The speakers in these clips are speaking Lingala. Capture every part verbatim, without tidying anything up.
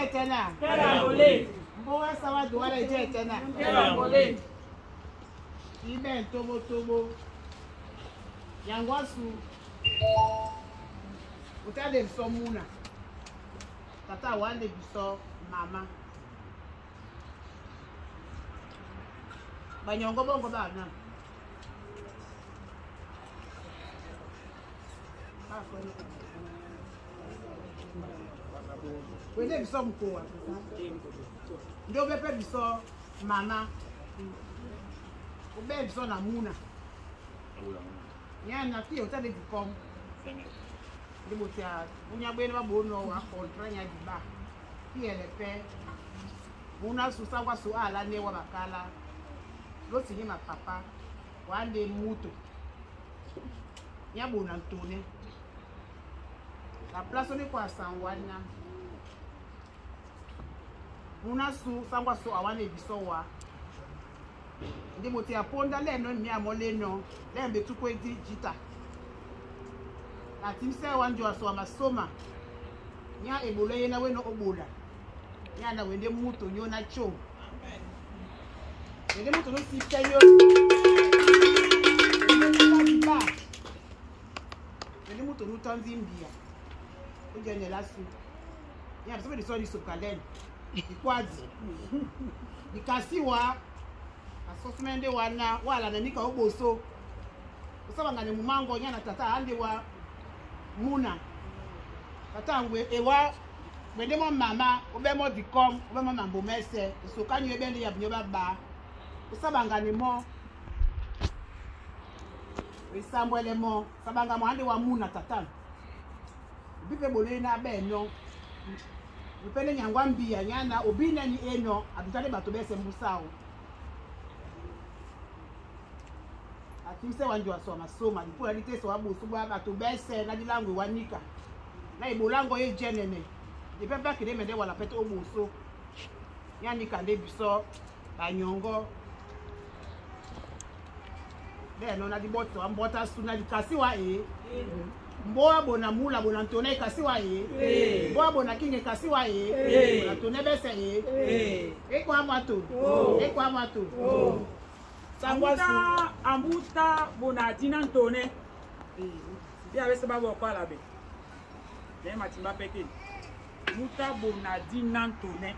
etena. Kerangole. Mbowa sawa duwala ije etena. Kerangole. Ibe tobo tobo. Yangwasu. Utade biso muna. Tata wande biso mama. Banyongo bongo bana. Wende biso mkoa. Ndio bepe biso mama. Ube biso na muna. Nyana ti utade bikom. Ndi botia unya bwene babono wa kontra nya diba. Ti elepe. Muna susa kwa su ala ne wa bakala. Lo sinye ma papa. Wande muto. Nya bona ntone. La place ni kwa sanwana. Muna su sangwa so awane biso wa. Ndi botia ponda le no mi amole no. Le mbe tukwe di jita. Ati mse wanjo aso amasoma. Nya ebolo yena we no obola. Nya na wende muto nyo na cho. Amen. Wende muto no si kenyo. Wende muto no tanzi mbia. Oje ne lasu. Nya biso de so di sokalen. Ikwazi. Bikasiwa asosmende wana wala na nika oboso. Usaba ngane mumango nya na tata ande wa muna tata ngwe ewa bende mo mama obe mo dikom obe mo mambo mese so kanyu ebe ndi yabnyo baba usabanga ni mo isambwele mo sabanga mo ande wa muna tata bipe bole na be no bipele nyangwa mbia nyana obina ni eno atutale bato bese mbusao Timse wanjwa so masoma dipula liteso wabusu bwa bato bese na dilangwe wanika na ibolango ye jenene dipepa kile mende wala pete obuso yani kande biso banyongo de no na diboto ambota suna dikasiwa e mboa bona mula bona ntone kasiwa e mboa bona kinge kasiwa e bona tone bese e e kwa mato e kwa mato Ambuta, ambuta bonadina ntone. Ya wese babo kwa labe. Le matimba peke. Muta bonadina ntone.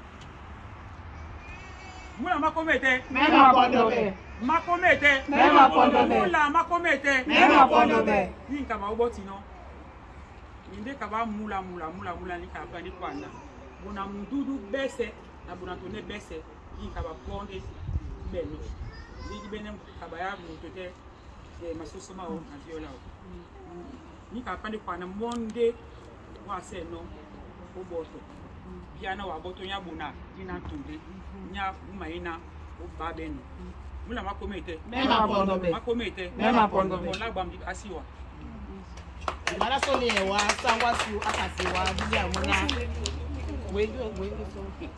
Mula makomete. Mema pondobe. Makomete. Mema pondobe. Mula makomete. Mema pondobe. Ni kama uboti no. Ninde kaba mula mula mula mula ni kaba ni kwana. Bona mundudu bese na bona ntone bese. Ni kaba ponde beno. Ni benem kabaya mutote e masoso ma o aviola o ni ka pande kwa na monde wa se no o boto biana wa boto nya bona dina tunde nya maina o babeno mula makomete Mema pondobe. makomete Mema pondobe. la gbam di asiwa Mara so le wa sangwa su akasiwa biya muna we we so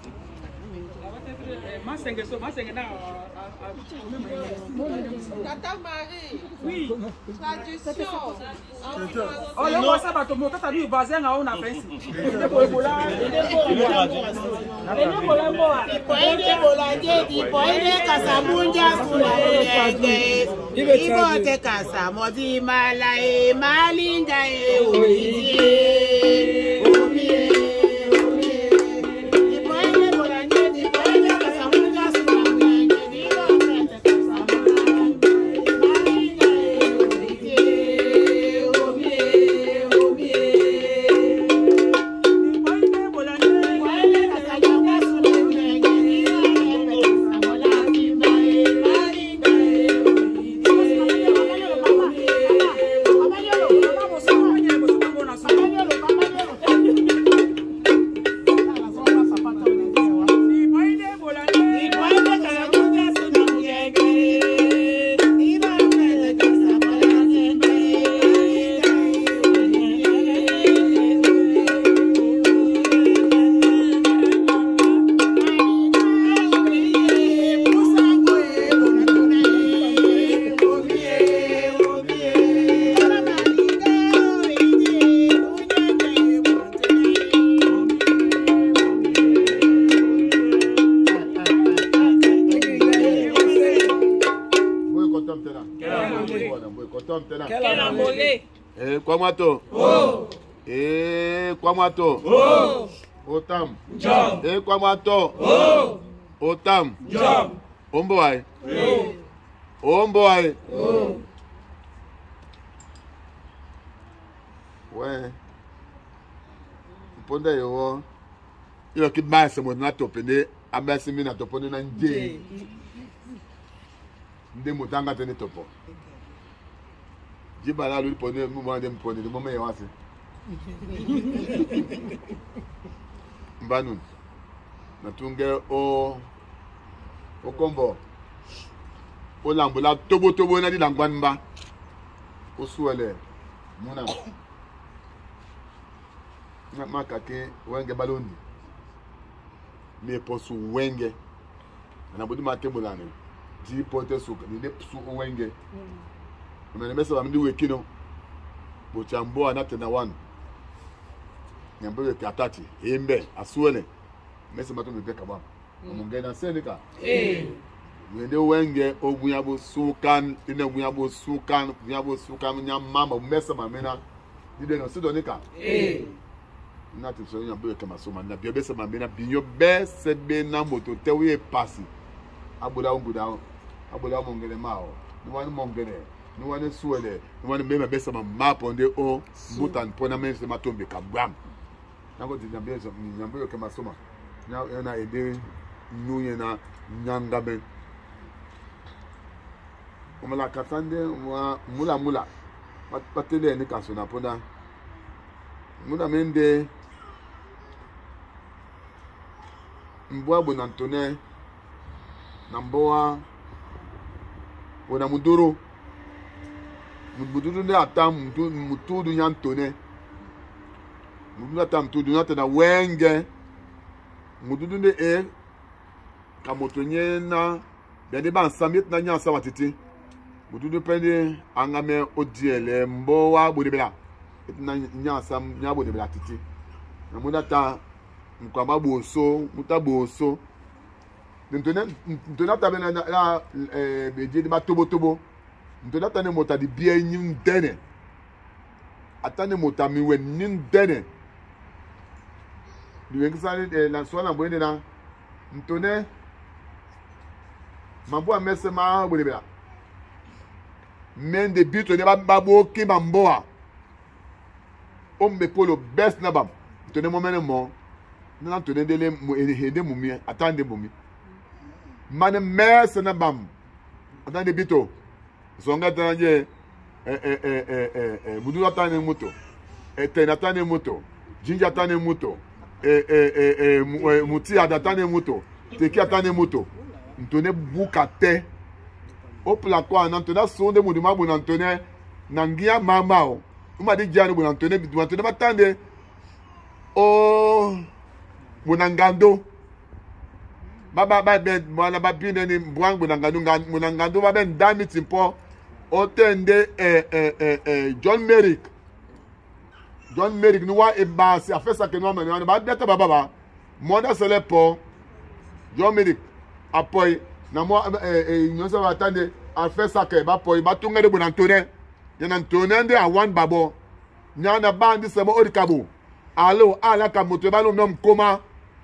Masenge so masenge na Tata Marie. oui Traduction. oh le wa sabato mo kata bi vazen a ona fensi ene ko ebola ene ko lembo Poende bolanje di poende kasabunja sula ege ibo te kasa modi mala e malinga e oyi omi Mama, Otam tena. Quel amolé. Eh, kwa mwato. Oh. Eh, kwa mwato. Oh. Otam. Job. Eh, kwa mwato. Oh. Otam. Job. Ombo ai. Oh. Ombo ai. Oh. Ouais. Ponda yo. Yo ki ba se mo na topende, abasi mi na topone na nje. Nde mutanga tene topo. Jibala lu pone mu ma dem pone, mo me yawase. Mbanu. Na tunge o o kombo. O lambula tobo tobo na di langban mba. O suele. Muna. Na makake wenge balondi. Me posu wenge. Na budi matebulane. Ji pote su ni de su wenge. Me mesa ba mdi wekino. Bo chambo anate na one. Nyambo ye katati. Embe asuele. Mesa matu me peka ba. Munge na senika. Eh. Wende wenge obunyabo sukan, ine obunyabo sukan, obunyabo sukan nyamama mesa mamena. Dide no sidonika. Eh. Nati so nya be kama so man na bi obese man be na binyo be se be na moto te we pasi abola nguda abola mongele mao ni wani mongele ni wani suele ni wani be be se man map on the o butan pona men se matombe kabam na go di nya be so nya be kama so ma nya na ede nuye na nyanga be omala katande wa mula mula patele ni kaso na pona muna mende mbwa bona ntone na mboa bona muduro muduro ne atam mutu mutudu nyantone mudu atam mutudu nyata na wenge mududu ne e kamotonye na bende ba nsamit na nyansa watiti mududu pende angame odiele mboa bodebela na nyansa nyabo bodebela titi na mudata mkwamba boso muta boso ntona ntona tabena la eh beje de batobo tobo ntona tane mota di bie nyim dene atane mota mi we nin dene diwe kisale na so na bwende na ntone mambo amese ma bolebela men de bito ne babo ki mamboa ombe polo best na bam ntone mo mene mo na ntone dele mo ede mumi atande mumi mane mese na bam atande bito zonga tanje eh eh eh eh eh mudu atane moto ete atane moto jinja atane moto eh eh eh muti adatane moto teki atane moto ntone bukate opla kwa na ntone sonde mudu mabu na ntone nangia mamao uma de jani bu na ntone bidu ntone batande o munangando baba ba be mwana ba bine ni mbwangu munangando munangando ba ben damit impo otende eh eh eh John Merrick John Merrick ni wa ebasi afesa ke no mane ba beta baba ba moda sele po John Merrick apoy na mo eh eh nyosa ba tande afesa ke ba poy ba tungere bu na ntone yana ntone ndi a one babo nyana bandi sebo odikabo alo ala ka moto ba no nom koma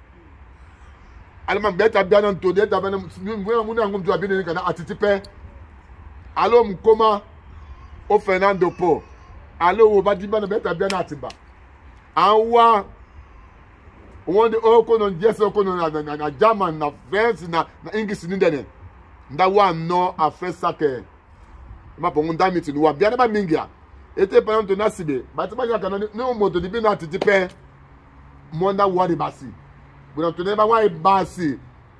alama beta biana ntode ta bana mwe muna ngum tu abine kana atitipe alo mkoma o Fernando Po alo wo ba diba na beta biana atiba anwa wonde o kono jese kono na na German na French na na English ni ndene nda wa no afesa ke ma po ngunda miti wa biana ba mingia ete pa nto na sibe ba ti ba ja kana ni o moto dibi na atitipe monda wari basi buna to neba wa basi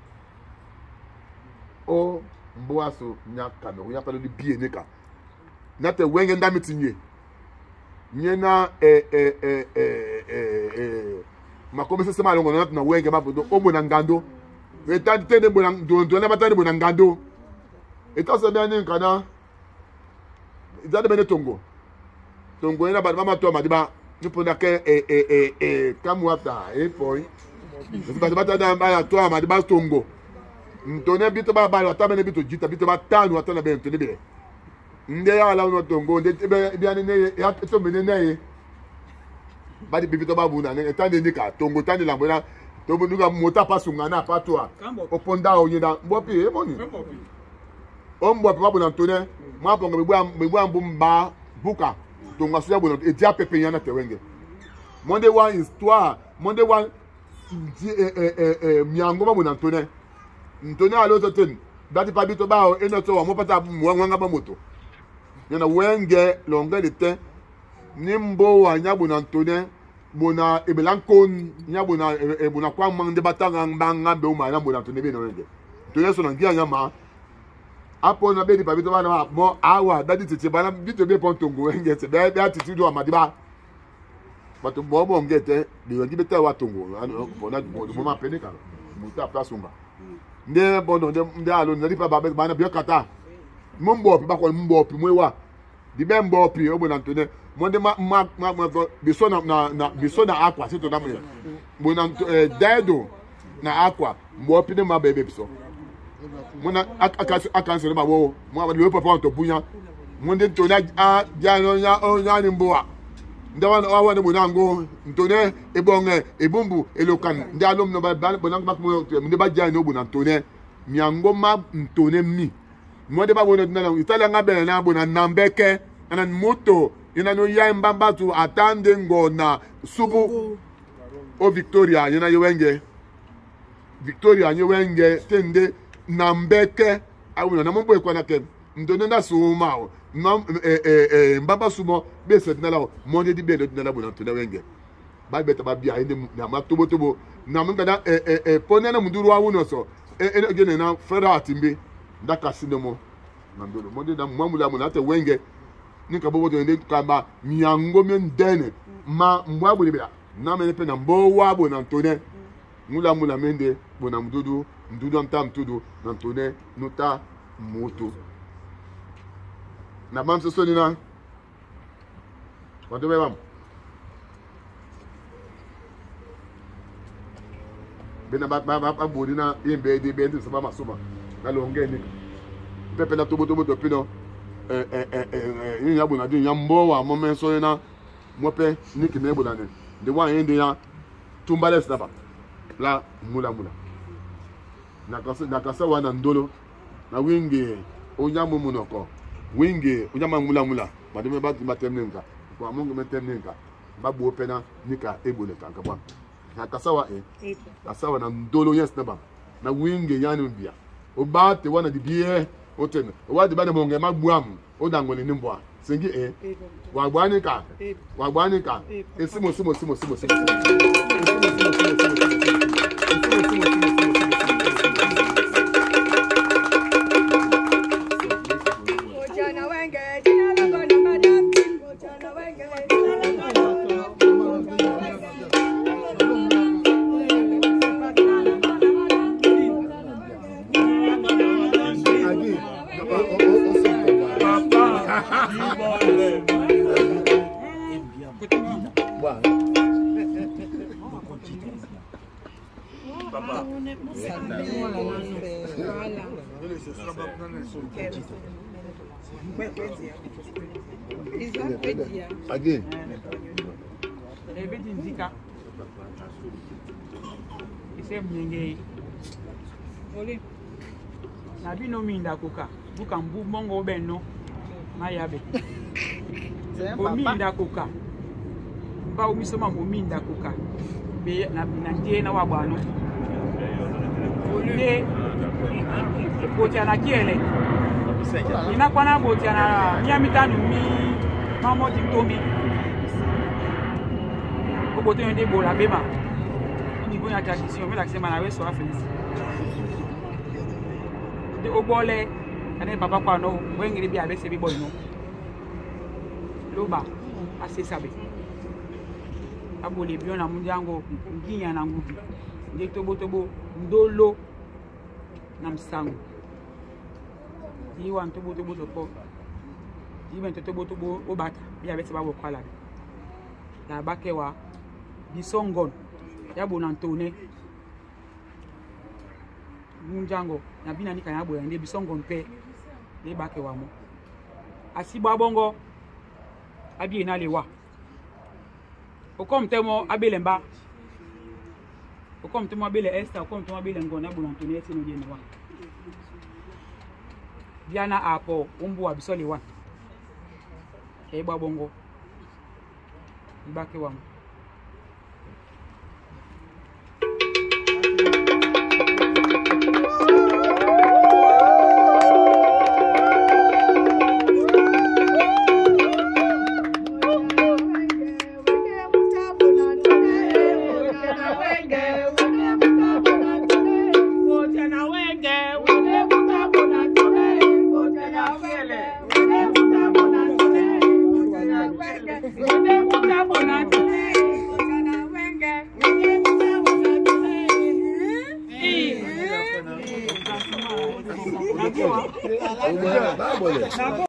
o mboa so nya kano nya palo di bie neka na te wenge nda mitinye nye na eh eh eh eh eh makome se sema longo na wenge mabodo o bona ngando we tante tene bona ndo ndo na batane bona ngando eta so bia ni kana izade bene tongo tongo ina ba mama to madiba niponda ke eh eh eh eh kamwata eh point Nsi bata na mbaya to amadi ba tongo. Ntone bito ba ba wata bene bito jita bito ba tanu wata na be ntone bele. nde ya la no tongo nde be bi ani ne ya to me ne ne ba di bibi to ba bu na ne tan de ka tongo tan de la bona to bu nuga mota pa sunga na pa to a oponda o yina mbopi e moni o mbopi ba bu na to ne ma ponga be bu be bu ambu mba buka tonga so ya bu na e dia pepe yana te wenge monde wa histoire monde wa eh eh eh miango ba bu na to ne ntone alo to ten dati pa bi to ba o eno to wa mo pata mo nga ba moto yana wenge longue de temps nimbo wa nyabu na ntone bona ebelankon nyabu na ebona kwa mande batanga mbanga be o ma na bona ntone be no wenge to yeso na ngia nyama apo na be di pa bi to ba na mo awa dadi tete bana bi to be pontongo wenge se be be attitude wa madiba but bo bo ngete de wangi beta wa tongo bona mo ma pene ka mo ta place umba nde bono nde nde alo nde pa ba bana bi kata mo mbo pi ba ko mbo pi mwewa di be mbo pi o bona ntone mo de ma ma ma bi so na na bi so na aqua se to na mo bona dedo na aqua mbo pi de ma bebe so mo na aka aka so ba wo mo le papa to bunya mo de to na a ja no nya o nya ni mboa ndawa awa ne bona ngo ntone ebonge ebumbu elokan ndalom no ba bona ba mo ne ba ja no bona ntone miango ma ntone mi mo de ba bona na itala ngabe na bona nambeke na moto ina no ya mbamba tu atande ngona subu o Victoria yana yewenge Victoria yewenge tende nambeke awuna na mombo ekwana ke ntone na suma o non eh eh eh mbaba sumo be se na la monde di be na la bona ntone wenge ba beta ba bia inde na ma tobo tobo na mun kada eh eh eh pone na muduru wa wono so eh eh gene na freda atimbe ndaka sinemo na ndolo monde na mwamula mo na te wenge ni ka bobo de ka ba miango men dene ma mbwa bo libera na me pe na mbo wa bona ntone mula mula mende bona mdudu mdudu ntam tudu na ntone nuta moto na bam so ni na wato be bam bena ba ba ba bodi na imbe de be ndi so ba masoma na lo ngeni pepe na tobo tobo to pino eh eh eh eh yin ya bona din ya mbo wa mo men so na mo pe ni ki me bona ne de wa yin de ya tumbale snapa la mula mula na kasa na kasa wa na ndolo na wingi onya mo munoko wingi unyama mula mula mademe ba ba temninga kwa mungu metemninga babu opena nika ebole kanka ba na kasawa e kasawa na ndolo yes na ba na wingi yani mbia o ba te wana di bie o ten o wa di ba na monge magbuam o dangole ni mbwa singi e wa gbani ka wa gbani ka e simo simo simo simo simo Again. Everything Zika. It's a menge. Oli. Na bi no mi nda koka. Buka mbu mongo benno. Mayabe. Bo mi nda koka. Ba o mi so ma bo mi nda koka. Be na na die na wa bano. Oli. Botia na kiele. Ina kwana botia na miami tanu mi mamo di tombi. Oboto yende bola bema. Ni go ya tradition me la se mana we so afelis. De obole ane papa kwa no wengiri bi abese bi boy no. Loba ase sabe. Abole biona munjango nginya na ngubi. Nje tobo tobo ndolo na msango. Di wan tobo tobo tobo. Di ben tobo tobo obata bi abese ba wo kwala. Na bakewa bisongon ya bonantone munjango na bina nika ya boya ndi bisongon pe le bakewa mo asiba bongo abi na lewa okom temo abelemba okom temo abele Esther okom temo abele ngona bulantoni eti no dienwa biana apo umbu abisole wa e ba bongo ibake wa Vamos,